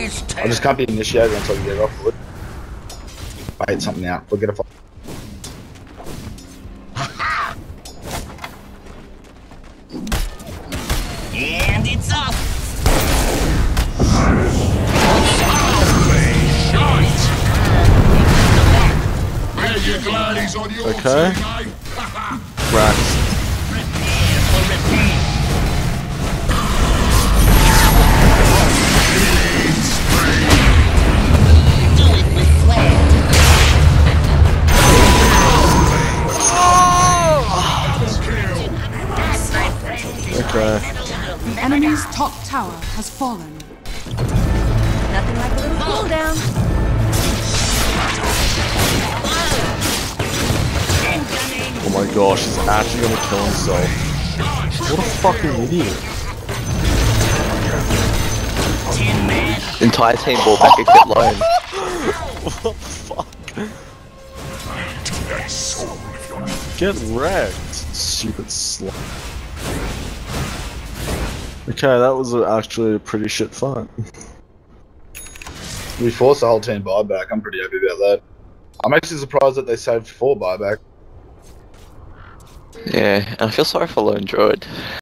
I just can't be initiated until you get off wood. Bait something out. We'll get a fight. And it's up! Okay. Rats. Okay. The enemy's top tower has fallen. Nothing like a little cooldown. Oh my gosh, he's actually gonna kill himself. What a fucking idiot. Entire team ball back and get low. What the fuck? Get wrecked, stupid slut. Okay, that was actually a pretty shit fight. We forced the whole team buyback. I'm pretty happy about that. I'm actually surprised that they saved 4 buyback. Yeah, and I feel sorry for Lone Droid.